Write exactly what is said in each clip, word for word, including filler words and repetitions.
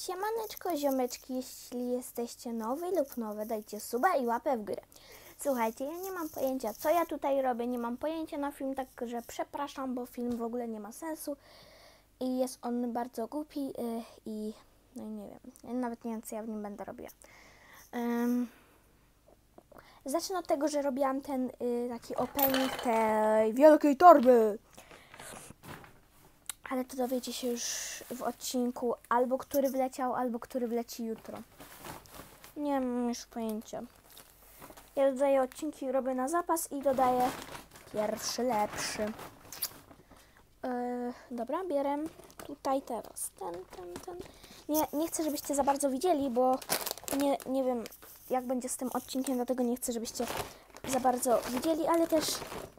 Siemaneczko, ziomeczki, jeśli jesteście nowi lub nowe, dajcie suba i łapę w górę. Słuchajcie, ja nie mam pojęcia, co ja tutaj robię, nie mam pojęcia na film, także przepraszam, bo film w ogóle nie ma sensu i jest on bardzo głupi yy, i no i nie wiem, ja nawet nie wiem, co ja w nim będę robiła. Um, zacznę od tego, że robiłam ten yy, taki opening tej wielkiej torby. Ale to dowiecie się już w odcinku, albo który wleciał, albo który wleci jutro. Nie mam już pojęcia. Ja dodaję odcinki, robię na zapas i dodaję pierwszy, lepszy. Yy, dobra, bierę tutaj teraz ten, ten, ten. Nie, nie chcę, żebyście za bardzo widzieli, bo nie, nie wiem, jak będzie z tym odcinkiem, dlatego nie chcę, żebyście za bardzo widzieli, ale też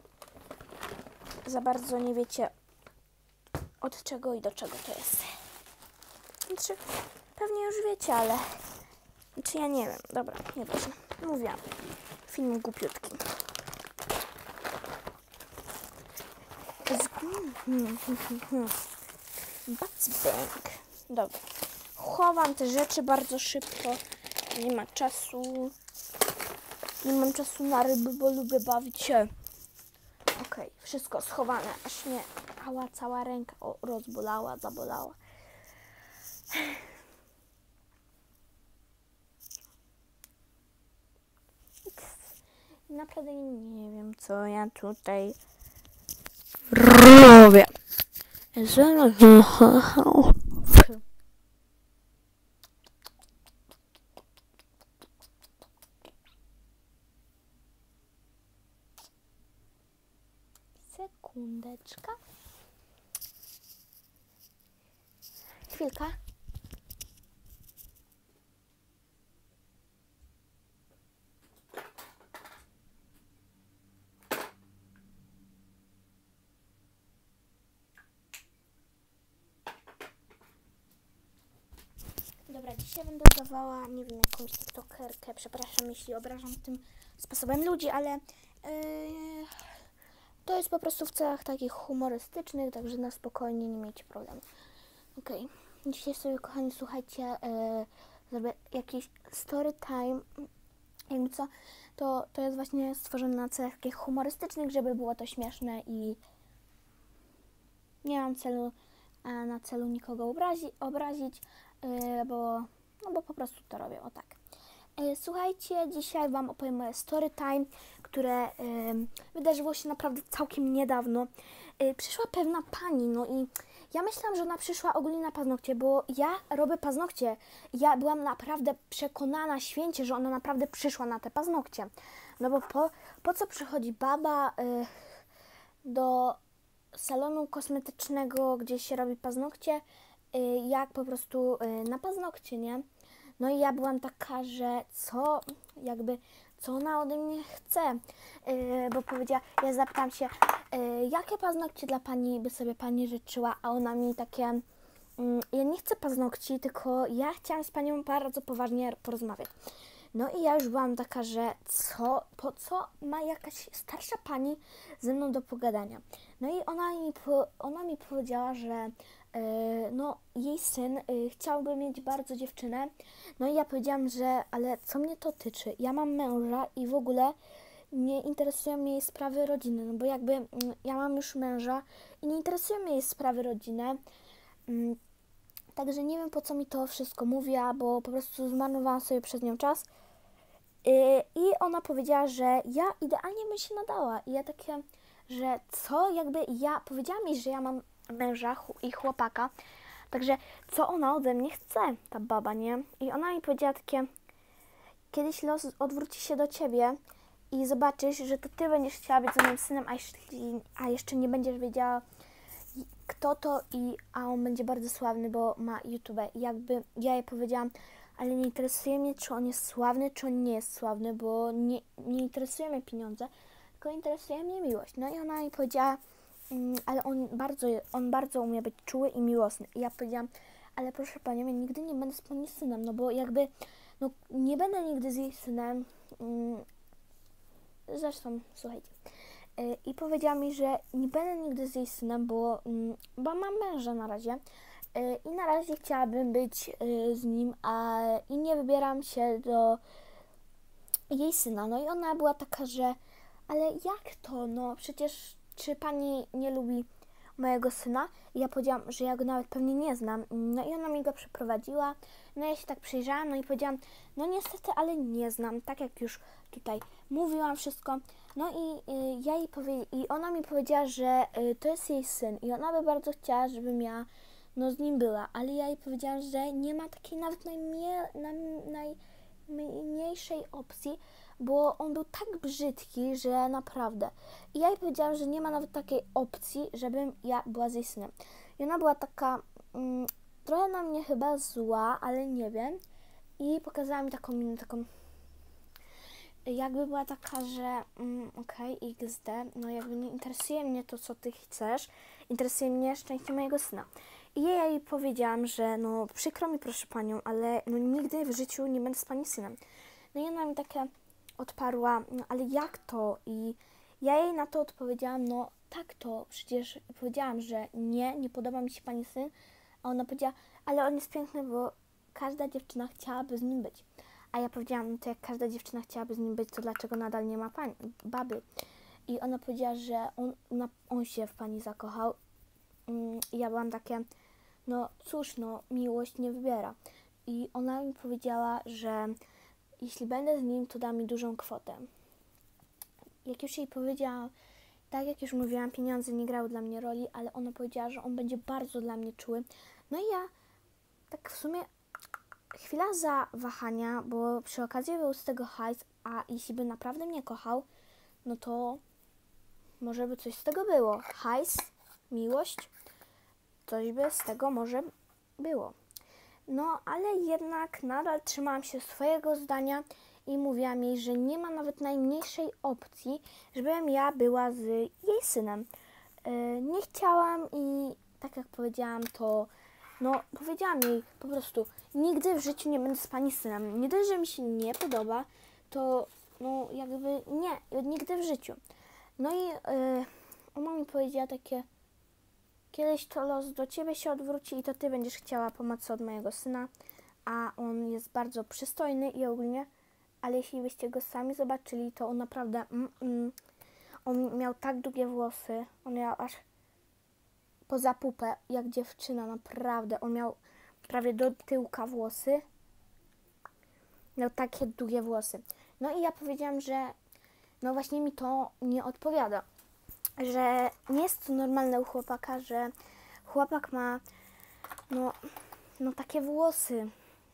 za bardzo nie wiecie, od czego i do czego to jest. Znaczy, pewnie już wiecie, ale czy ja nie wiem. Dobra, nieważne. Mówiłam. Film głupiutki. Bac bang. Dobra. Chowam te rzeczy bardzo szybko. Nie ma czasu. Nie mam czasu na ryby, bo lubię bawić się. Okej, okay, wszystko schowane, aż mnie ała, cała ręka o, rozbolała, zabolała. Naprawdę nie wiem, co ja tutaj robię. Sekundeczka. Chwilka. Dobra, dzisiaj będę dawała, nie wiem, jakąś tiktokerkę. Przepraszam, jeśli obrażam tym sposobem ludzi, ale yy, to jest po prostu w celach takich humorystycznych, także na spokojnie, nie miejcie problemu. Okej, okay. Dzisiaj sobie, kochani, słuchajcie, yy, zrobię jakiś story time, jakby co, to, to jest właśnie stworzone na celach takich humorystycznych, żeby było to śmieszne i nie mam celu, a na celu nikogo obrazi, obrazić, yy, bo, no bo po prostu to robię, o tak. Yy, słuchajcie, dzisiaj Wam opowiem moje story time, które yy, wydarzyło się naprawdę całkiem niedawno. Yy, przyszła pewna pani, no i ja myślałam, że ona przyszła ogólnie na paznokcie, bo ja robię paznokcie. Ja byłam naprawdę przekonana święcie, że ona naprawdę przyszła na te paznokcie. No bo po, po co przychodzi baba yy, do salonu kosmetycznego, gdzie się robi paznokcie, yy, jak po prostu yy, na paznokcie, nie? No i ja byłam taka, że co, jakby, co ona ode mnie chce, yy, bo powiedziała, ja zapytałam się, yy, jakie paznokcie dla pani by sobie pani życzyła, a ona mi takie, yy, ja nie chcę paznokci, tylko ja chciałam z panią bardzo poważnie porozmawiać. No i ja już byłam taka, że co, po co ma jakaś starsza pani ze mną do pogadania. No i ona mi, po, ona mi powiedziała, że yy, no, jej syn yy, chciałby mieć bardzo dziewczynę. No i ja powiedziałam, że ale co mnie to tyczy? Ja mam męża i w ogóle nie interesują mnie jej sprawy rodziny, no bo jakby yy, ja mam już męża i nie interesują mnie jej sprawy rodziny. Yy, Także nie wiem, po co mi to wszystko mówiła, bo po prostu zmarnowałam sobie przez nią czas. Yy, I ona powiedziała, że ja idealnie bym się nadała. I ja takie, że co? Jakby ja powiedziała mi, że ja mam męża i chłopaka. Także co ona ode mnie chce, ta baba, nie? I ona mi powiedziała takie, kiedyś los odwróci się do ciebie i zobaczysz, że to ty będziesz chciała być z moim synem, a, jeśli, a jeszcze nie będziesz wiedziała, kto to, i a on będzie bardzo sławny, bo ma YouTube. I jakby ja jej powiedziałam, ale nie interesuje mnie, czy on jest sławny, czy on nie jest sławny, bo nie, nie interesuje mnie pieniądze, tylko interesuje mnie miłość. No i ona mi powiedziała, mm, ale on bardzo, on bardzo umie być czuły i miłosny. I ja powiedziałam, ale proszę panią, ja nigdy nie będę z pani synem, no bo jakby, no nie będę nigdy z jej synem. Mm, zresztą, słuchajcie. I powiedziała mi, że nie będę nigdy z jej synem, bo, bo mam męża na razie. i na razie chciałabym być z nim, a i nie wybieram się do jej syna. No i ona była taka, że ale jak to, no przecież czy pani nie lubi mojego syna? I ja powiedziałam, że ja go nawet pewnie nie znam. No i ona mi go przeprowadziła. No ja się tak przyjrzałam, no i powiedziałam, no niestety, ale nie znam, tak jak już tutaj mówiłam wszystko. No i y, ja jej powie- i ona mi powiedziała, że y, to jest jej syn i ona by bardzo chciała, żebym ja no z nim była, ale ja jej powiedziałam, że nie ma takiej nawet najmie- naj- najmniejszej opcji, bo on był tak brzydki, że naprawdę. I ja jej powiedziałam, że nie ma nawet takiej opcji, żebym ja była z jej synem. I ona była taka mm, trochę na mnie chyba zła, ale nie wiem. I pokazała mi taką minę, taką jakby była taka, że mm, okej, okay, iks de, no jakby nie interesuje mnie to, co ty chcesz, interesuje mnie szczęście mojego syna. I ja jej powiedziałam, że no przykro mi proszę panią, ale no nigdy w życiu nie będę z pani synem. No i ona mi takie odparła, no ale jak to? I ja jej na to odpowiedziałam, no tak to, przecież powiedziałam, że nie, nie podoba mi się pani syn, a ona powiedziała, ale on jest piękny, bo każda dziewczyna chciałaby z nim być. A ja powiedziałam, no to jak każda dziewczyna chciałaby z nim być, to dlaczego nadal nie ma pani, baby? I ona powiedziała, że on, na, on się w pani zakochał. I ja byłam takie, no cóż, no miłość nie wybiera. I ona mi powiedziała, że jeśli będę z nim, to da mi dużą kwotę. Jak już jej powiedziałam, tak jak już mówiłam, pieniądze nie grały dla mnie roli, ale ona powiedziała, że on będzie bardzo dla mnie czuły. No i ja tak w sumie chwila zawahania, bo przy okazji był z tego hajs, a jeśli by naprawdę mnie kochał, no to może by coś z tego było. Hajs, miłość, coś by z tego może było. No, ale jednak nadal trzymałam się swojego zdania i mówiłam jej, że nie ma nawet najmniejszej opcji, żebym ja była z jej synem. Yy, nie chciałam i tak jak powiedziałam, to no powiedziałam jej po prostu, nigdy w życiu nie będę z pani synem. Nie dość, że mi się nie podoba, to no jakby nie, nigdy w życiu. No i yy, ona mi powiedziała takie, kiedyś to los do ciebie się odwróci i to ty będziesz chciała pomocy od mojego syna, a on jest bardzo przystojny i ogólnie, ale jeśli byście go sami zobaczyli, to on naprawdę, mm, mm, on miał tak długie włosy, on miał aż poza pupę, jak dziewczyna, naprawdę, on miał prawie do tyłka włosy, miał takie długie włosy. No i ja powiedziałam, że no właśnie mi to nie odpowiada, że nie jest to normalne u chłopaka, że chłopak ma no, no takie włosy.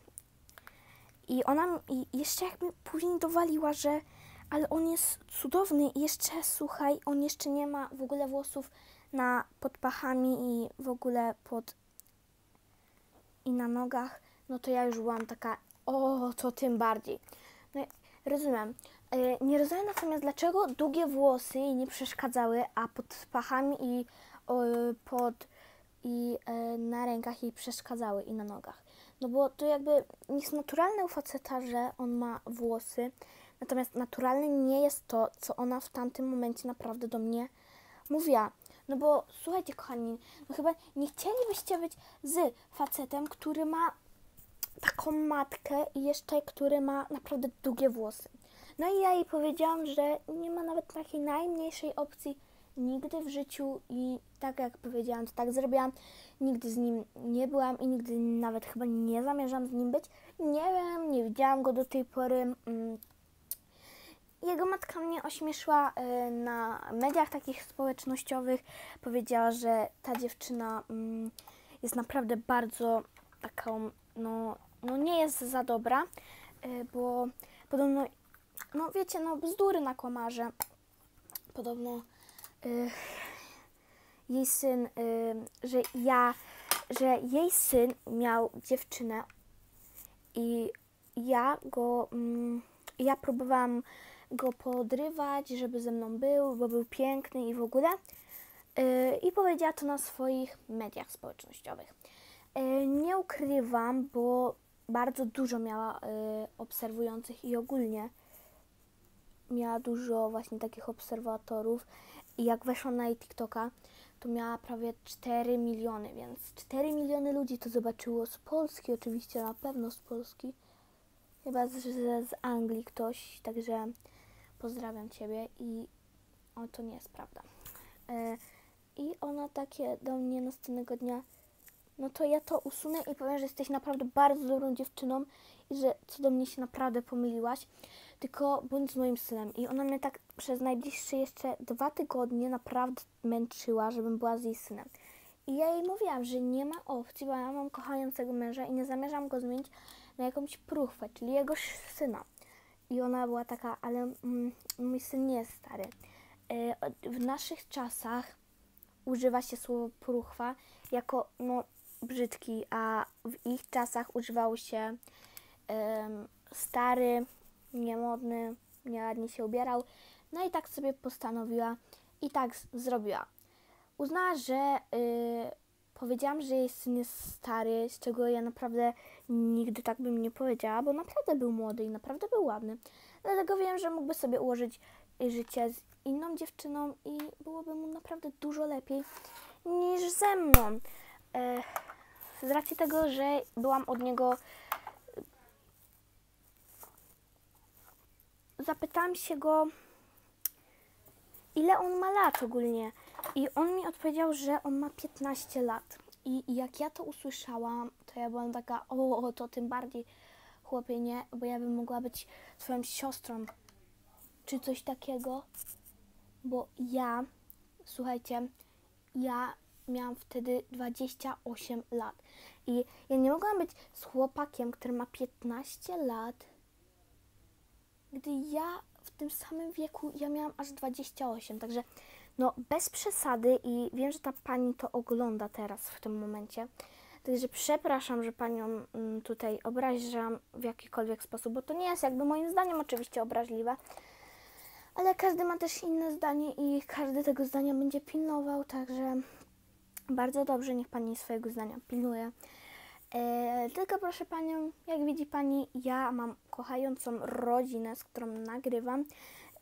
I ona i jeszcze jak mi później dowaliła, że ale on jest cudowny i jeszcze, słuchaj, on jeszcze nie ma w ogóle włosów na pod pachami i w ogóle pod i na nogach, no to ja już byłam taka, o, to tym bardziej. No rozumiem. Nie rozumiem natomiast, dlaczego długie włosy jej nie przeszkadzały, a pod pachami i o, pod i e, na rękach jej przeszkadzały i na nogach. No bo to jakby jest naturalne u faceta, że on ma włosy, natomiast naturalne nie jest to, co ona w tamtym momencie naprawdę do mnie mówiła. No bo słuchajcie kochani, no chyba nie chcielibyście być z facetem, który ma taką matkę i jeszcze który ma naprawdę długie włosy. No i ja jej powiedziałam, że nie ma nawet takiej najmniejszej opcji nigdy w życiu i tak jak powiedziałam, to tak zrobiłam. Nigdy z nim nie byłam i nigdy nawet chyba nie zamierzam z nim być. Nie wiem, nie widziałam go do tej pory. Jego matka mnie ośmieszyła na mediach takich społecznościowych. Powiedziała, że ta dziewczyna jest naprawdę bardzo taką, no, no nie jest za dobra, bo podobno, no wiecie, no bzdury na komarze. Podobno y, jej syn, y, że ja, że jej syn miał dziewczynę i ja go, mm, ja próbowałam go podrywać, żeby ze mną był, bo był piękny i w ogóle. Yy, I powiedziała to na swoich mediach społecznościowych. Yy, nie ukrywam, bo bardzo dużo miała yy, obserwujących i ogólnie miała dużo właśnie takich obserwatorów. I jak weszłam na jej TikToka, to miała prawie cztery miliony, więc cztery miliony ludzi to zobaczyło z Polski, oczywiście na pewno z Polski. Chyba z, z, z Anglii ktoś, także pozdrawiam Ciebie i o, to nie jest prawda. E, I ona takie do mnie następnego dnia, no to ja to usunę i powiem, że jesteś naprawdę bardzo dobrą dziewczyną i że co do mnie się naprawdę pomyliłaś, tylko bądź z moim synem. I ona mnie tak przez najbliższe jeszcze dwa tygodnie naprawdę męczyła, żebym była z jej synem. I ja jej mówiłam, że nie ma opcji, bo ja mam kochającego męża i nie zamierzam go zmienić na jakąś próchwę, czyli jego syna. I ona była taka, ale mm, mój syn nie jest stary. Yy, w naszych czasach używa się słowo próchwa jako no, brzydki, a w ich czasach używało się um, stary, niemodny, nieładnie się ubierał. No i tak sobie postanowiła i tak z- zrobiła. Uznała, że y, powiedziałam, że jej syn jest stary, z czego ja naprawdę nigdy tak bym nie powiedziała, bo naprawdę był młody i naprawdę był ładny. Dlatego wiem, że mógłby sobie ułożyć życie z inną dziewczyną i byłoby mu naprawdę dużo lepiej niż ze mną. E, z racji tego, że byłam od niego... Zapytałam się go, ile on ma lat ogólnie. I on mi odpowiedział, że on ma piętnaście lat. I jak ja to usłyszałam, to ja byłam taka, o, to tym bardziej, chłopie, nie, bo ja bym mogła być twoją siostrą, czy coś takiego. Bo ja, słuchajcie, ja miałam wtedy dwadzieścia osiem lat. I ja nie mogłam być z chłopakiem, który ma piętnaście lat, gdy ja w tym samym wieku, ja miałam aż dwadzieścia osiem. Także no bez przesady i wiem, że ta pani to ogląda teraz w tym momencie. Także przepraszam, że panią tutaj obrażam w jakikolwiek sposób, bo to nie jest jakby moim zdaniem oczywiście obraźliwe. Ale każdy ma też inne zdanie i każdy tego zdania będzie pilnował, także bardzo dobrze, niech pani swojego zdania pilnuje. E, tylko proszę panią, jak widzi pani, ja mam kochającą rodzinę, z którą nagrywam, e,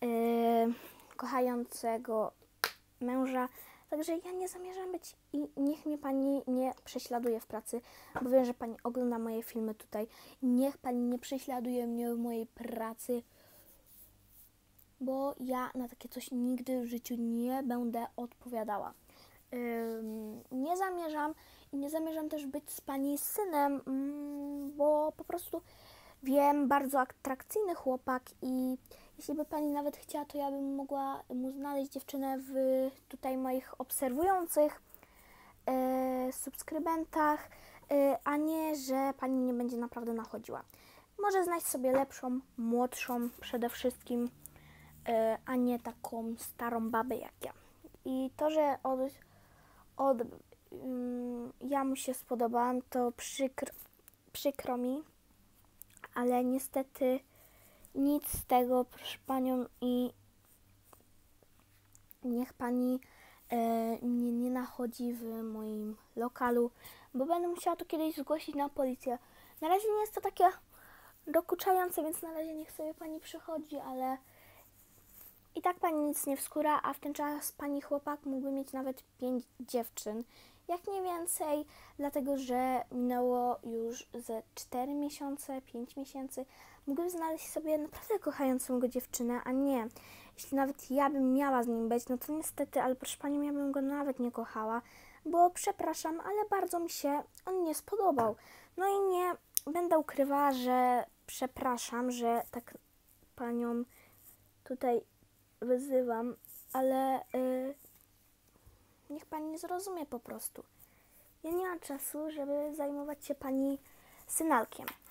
kochającego męża, także ja nie zamierzam być i niech mnie pani nie prześladuje w pracy, bo wiem, że pani ogląda moje filmy tutaj. Niech pani nie prześladuje mnie w mojej pracy, bo ja na takie coś nigdy w życiu nie będę odpowiadała. Ym, nie zamierzam i nie zamierzam też być z pani synem, ym, bo po prostu wiem, bardzo atrakcyjny chłopak i jeśli by pani nawet chciała, to ja bym mogła mu znaleźć dziewczynę w tutaj moich obserwujących yy, subskrybentach, yy, a nie, że pani nie będzie naprawdę nachodziła. Może znaleźć sobie lepszą, młodszą przede wszystkim, a nie taką starą babę jak ja. I to, że od, od um, ja mu się spodobałam, to przykro, przykro mi, ale niestety nic z tego, proszę panią, i niech pani e, mnie nie nachodzi w moim lokalu, bo będę musiała to kiedyś zgłosić na policję. Na razie nie jest to takie dokuczające, więc na razie niech sobie pani przychodzi, ale i tak pani nic nie wskóra, a w ten czas pani chłopak mógłby mieć nawet pięć dziewczyn, jak nie więcej, dlatego że minęło już ze cztery miesiące, pięć miesięcy. Mógłby znaleźć sobie naprawdę kochającą go dziewczynę, a nie. Jeśli nawet ja bym miała z nim być, no to niestety, ale proszę panią, ja bym go nawet nie kochała, bo przepraszam, ale bardzo mi się on nie spodobał. No i nie będę ukrywała, że przepraszam, że tak panią tutaj wyzywam, ale yy, niech pani nie zrozumie po prostu. Ja nie mam czasu, żeby zajmować się pani synalkiem.